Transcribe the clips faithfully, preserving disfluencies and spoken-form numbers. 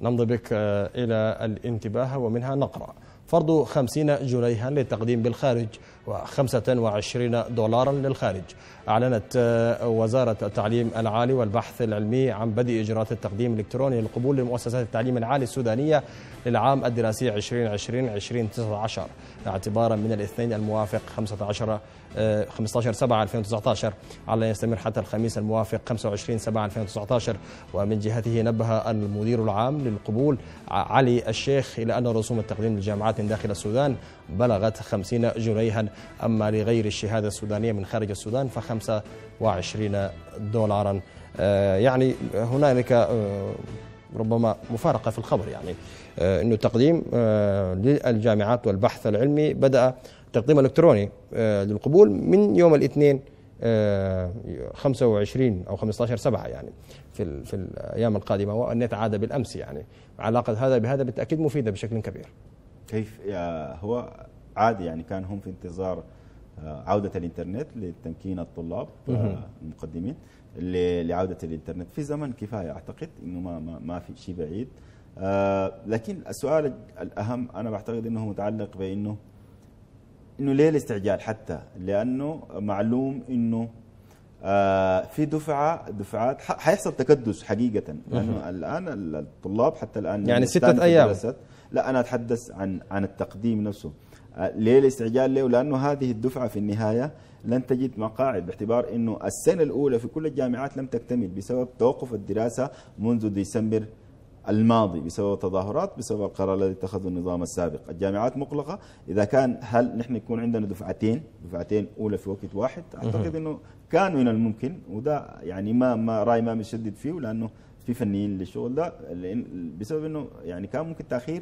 نمضي بك إلى الانتباه ومنها نقرأ: فرض خمسين جنيها للتقديم بالخارج وخمسة وعشرين دولارا للخارج. أعلنت وزارة التعليم العالي والبحث العلمي عن بدء إجراءات التقديم الإلكتروني للقبول لمؤسسات التعليم العالي السودانية للعام الدراسي عشرين عشرين عشرين تسعة عشر اعتبارا من الاثنين الموافق خمسة عشر خمسة عشر سبعة ألفين وتسعة عشر على أن يستمر حتى الخميس الموافق خمسة وعشرين سبعة ألفين وتسعة عشر. ومن جهته نبه المدير العام للقبول علي الشيخ إلى أن رسوم التقديم للجامعات من داخل السودان بلغت خمسين جنيها، أما لغير الشهادة السودانية من خارج السودان فخمسة وعشرين دولارا. يعني هنالك ربما مفارقة في الخبر، يعني أنه تقديم للجامعات والبحث العلمي بدأ تقديم الإلكتروني للقبول من يوم الاثنين خمسة وعشرين أو خمسة عشر سبعة يعني في في الأيام القادمة، وأن يتعادى بالأمس. يعني علاقة هذا بهذا بالتأكيد مفيدة بشكل كبير. كيف هو عادي، يعني كان هم في انتظار عودة الإنترنت لتمكين الطلاب المقدمين لعودة الإنترنت في زمن كفاية. أعتقد إنه ما ما, ما في شيء بعيد. لكن السؤال الأهم أنا بعتقد إنه متعلق بإنه إنه ليه الاستعجال، حتى لأنه معلوم إنه في دفعة دفعات حيحصل تكدس حقيقة، لأنه الآن الطلاب حتى الآن يعني ستة أيام. لا أنا أتحدث عن عن التقديم نفسه. ليه الاستعجال؟ ليه؟ لأنه هذه الدفعة في النهاية لن تجد مقاعد، باعتبار أنه السنة الأولى في كل الجامعات لم تكتمل بسبب توقف الدراسة منذ ديسمبر الماضي بسبب تظاهرات، بسبب القرار الذي اتخذه النظام السابق. الجامعات مغلقة. إذا كان هل نحن يكون عندنا دفعتين دفعتين أولى في وقت واحد؟ أعتقد أنه كان من الممكن، وده يعني ما ما رأي ما مشدد فيه، لأنه في فنيين للشغل ده، بسبب أنه يعني كان ممكن تأخير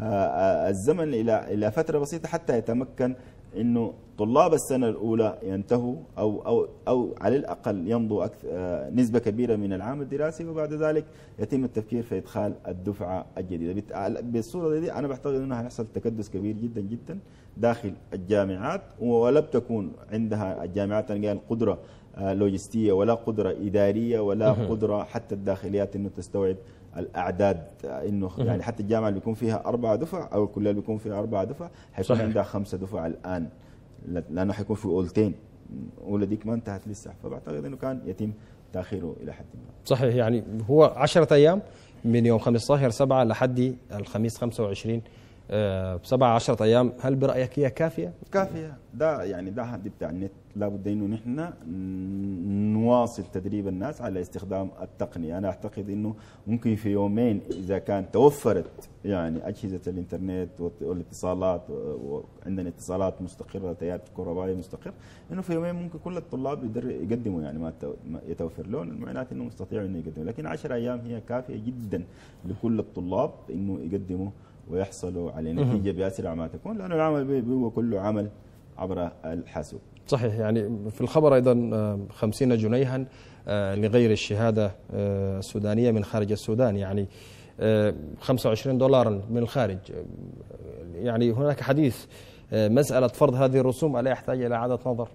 الزمن إلى إلى فترة بسيطة حتى يتمكن إنه طلاب السنة الأولى ينتهوا أو أو أو على الأقل يمضوا أكثر نسبة كبيرة من العام الدراسي، وبعد ذلك يتم التفكير في إدخال الدفعة الجديدة. بالصورة دي أنا بعتقد إنه هيحصل تكدس كبير جدا جدا داخل الجامعات، ولم تكون عندها الجامعات القدرة لوجستية ولا قدرة إدارية ولا قدرة حتى الداخليات إنه تستوعب الأعداد. إنه يعني حتى الجامعة اللي بيكون فيها أربعة دفع أو الكلية اللي بيكون فيها أربعة دفع حيكون عندها خمسة دفع الآن، لأنه حيكون في أولتين، أولى ديك ما انتهت لسه. فبعتقد إنه كان يتم تأخيره إلى حد ما. صحيح، يعني هو عشرة أيام من يوم خمسة عشر سبعة لحد الخميس خمسة وعشرين بسبعة عشرة أيام. هل برأيك هي كافية؟ كافية. ده يعني ده دي بتاع النت، لابد إنه نحن نواصل تدريب الناس على استخدام التقنية. أنا أعتقد إنه ممكن في يومين إذا كان توفرت يعني أجهزة الإنترنت والاتصالات، وعندنا اتصالات مستقرة، تيار كهربائي مستقر، إنه في يومين ممكن كل الطلاب يقدموا يعني ما يتوفر لهم المعلومات إنه مستطيعوا إنه يقدموا. لكن عشر أيام هي كافية جدا لكل الطلاب إنه يقدموا ويحصلوا على نتيجة بأسرع ما تكون، لأنه العمل هو كله عمل عبر الحاسوب. صحيح. يعني في الخبر أيضا خمسين جنيها لغير الشهادة السودانية من خارج السودان، يعني خمسة وعشرين دولارا من الخارج. يعني هناك حديث مسألة فرض هذه الرسوم ألا يحتاج إلى إعادة نظر؟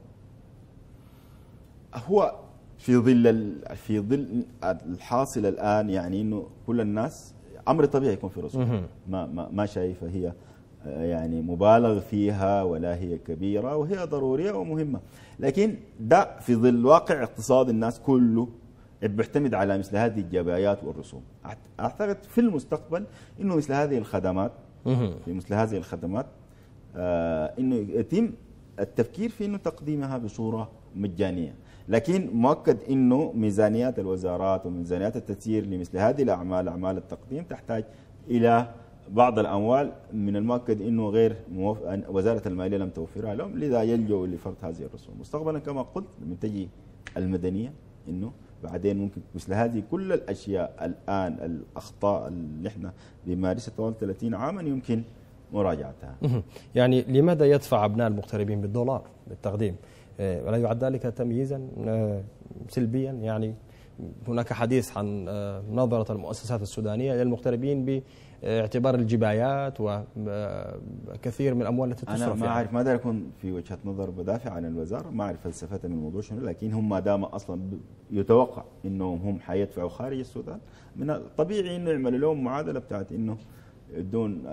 هو في ظل في ظل الحاصل الآن، يعني إنه كل الناس أمر طبيعي يكون في رسوم، ما ما ما شايفة هي يعني مبالغ فيها ولا هي كبيرة، وهي ضرورية ومهمة. لكن ده في ظل واقع اقتصاد الناس كله بيعتمد على مثل هذه الجبايات والرسوم. أعتقد في المستقبل إنه مثل هذه الخدمات في مثل هذه الخدمات آه إنه يتم التفكير في إنه تقديمها بصورة مجانية. لكن مؤكد إنه ميزانيات الوزارات وميزانيات التسيير لمثل هذه الأعمال، أعمال التقديم، تحتاج إلى بعض الأموال من المؤكد إنه غير موف... وزارة المالية لم توفرها لهم، لذا يلجوا لفرض هذه الرسوم. مستقبلا كما قلت لما تجي المدنية إنه بعدين ممكن مثل هذه كل الأشياء الآن الأخطاء اللي احنا بمارسها طوال ثلاثين عاما يمكن مراجعتها. يعني لماذا يدفع أبناء المغتربين بالدولار للتقديم؟ ولا يعد ذلك تمييزا سلبيا؟ يعني هناك حديث عن نظرة المؤسسات السودانية للمغتربين باعتبار الجبايات وكثير من الأموال التي تصرف. أنا ما أعرف، ما أقدر أكون في وجهة نظر بدافع عن الوزارة، ما أعرف فلسفتها من الموضوع شنو، لكن هم ما دام أصلا يتوقع إنهم هم حيدفعوا خارج السودان، من الطبيعي إنه يعملوا لهم معادلة بتاعت إنه يدون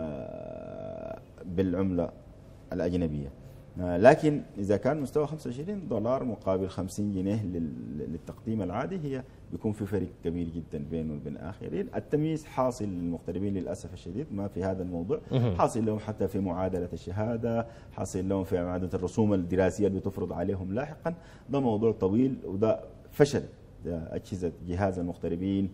بالعملة الأجنبية. لكن إذا كان مستوى خمسة وعشرين دولار مقابل خمسين جنيه للتقديم العادي، هي بيكون في فرق كبير جدا بينه وبين آخرين. التمييز حاصل للمغتربين للأسف الشديد ما في هذا الموضوع، حاصل لهم حتى في معادلة الشهادة، حاصل لهم في معادلة الرسوم الدراسية اللي بتفرض عليهم لاحقا. ده موضوع طويل، وده فشل أجهزة جهاز المغتربين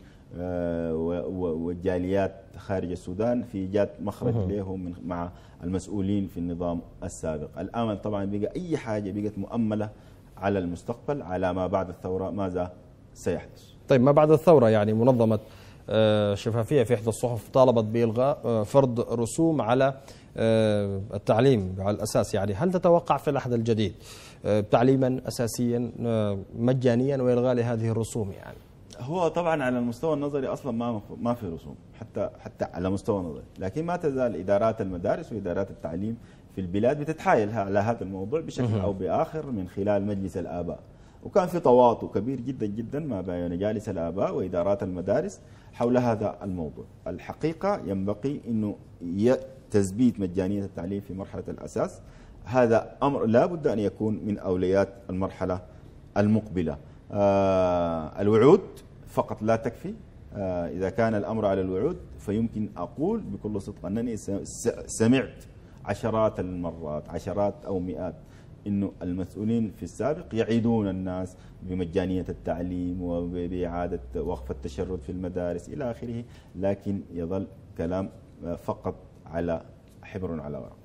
والجاليات خارج السودان في إيجاد مخرج لهم مع المسؤولين في النظام السابق. الآن طبعا بقى أي حاجة بقت مؤملة على المستقبل، على ما بعد الثورة ماذا سيحدث. طيب ما بعد الثورة، يعني منظمة شفافية في إحدى الصحف طالبت بإلغاء فرض رسوم على التعليم على الأساس، يعني هل تتوقع في العهد الجديد تعليما أساسيا مجانيا وإلغاء لهذه الرسوم؟ يعني هو طبعا على المستوى النظري اصلا ما ما في رسوم، حتى حتى على مستوى نظري، لكن ما تزال ادارات المدارس وادارات التعليم في البلاد بتتحايل على هذا الموضوع بشكل او باخر من خلال مجلس الاباء، وكان في تواطؤ كبير جدا جدا ما بين مجالس الاباء وادارات المدارس حول هذا الموضوع. الحقيقه ينبغي انه تثبيت مجانيه التعليم في مرحله الاساس، هذا امر لا بد ان يكون من اولويات المرحله المقبله. آه الوعود فقط لا تكفي. آه إذا كان الأمر على الوعود فيمكن أقول بكل صدق أنني سمعت عشرات المرات، عشرات أو مئات، إنه المسؤولين في السابق يعيدون الناس بمجانية التعليم وبإعادة وقف التشرد في المدارس إلى آخره، لكن يظل كلام فقط على حبر على ورق.